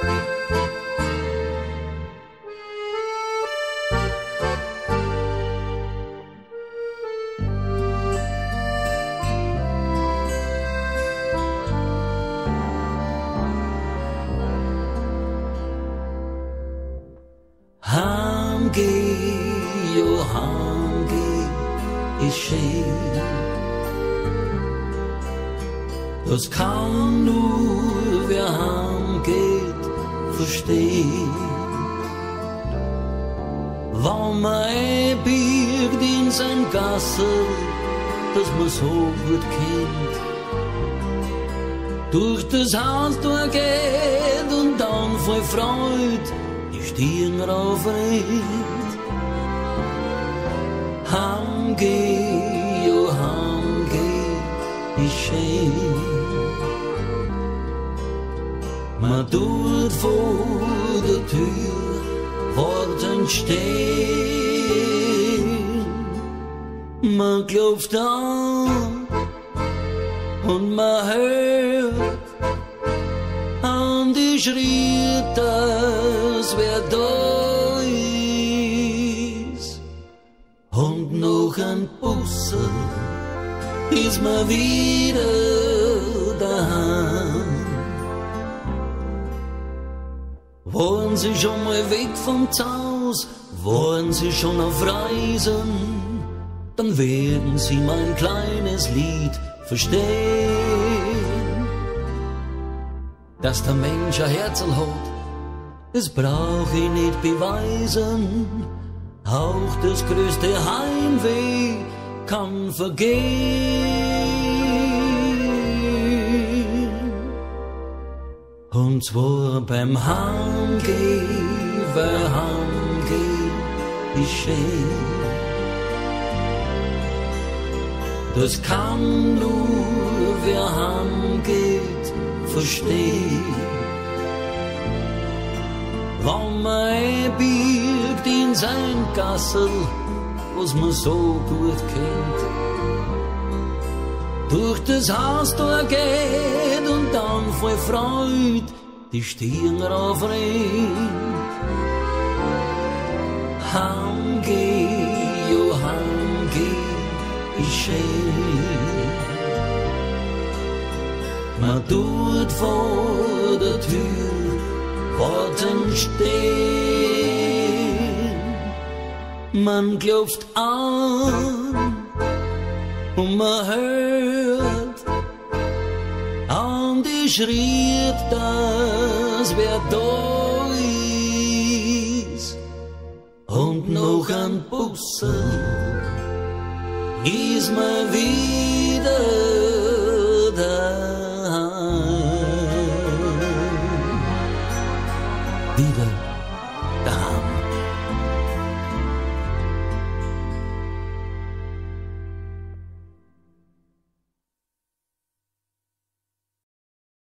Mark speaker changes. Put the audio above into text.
Speaker 1: Heimgeh ist schön. Das kann nur wer heimgeht verstehen. Wenn man einbiegt in sein Gassel, das man so gut kennt, durch das Haus durchgeht und dann voll Freude die Stirn raufrennt. Heimgeh, oh heimgeh, ist schön. Man tut vor der Tür Worten stehen. Man klopft an und man hört an die Schritte, dass wer da ist. Und noch ein Bussel ist man wieder daheim. Waren Sie schon mal weg vom Haus? Waren Sie schon auf Reisen? Dann werden Sie mein kleines Lied verstehen. Dass der Mensch ein Herzl hat, das brauch ich nicht beweisen. Auch das größte Heimweh kann vergehen. Und zwar beim Heimgehen, weil Heimgehen ist schön. Das kann nur wer heimgeht verstehen. Wenn man einbiegt in sein Gassel, was man so gut kennt, durch das Haus durchgeht und dann voll Freude die Stirn raufrennt. Heimgeh, oh heimgeh, ist schön. Man tut vor der Tür Worten stehen. Man klopft an und man hört an die Schritt, dass wer da ist. Und noch ein Bussel ist man wieder daheim. Wieder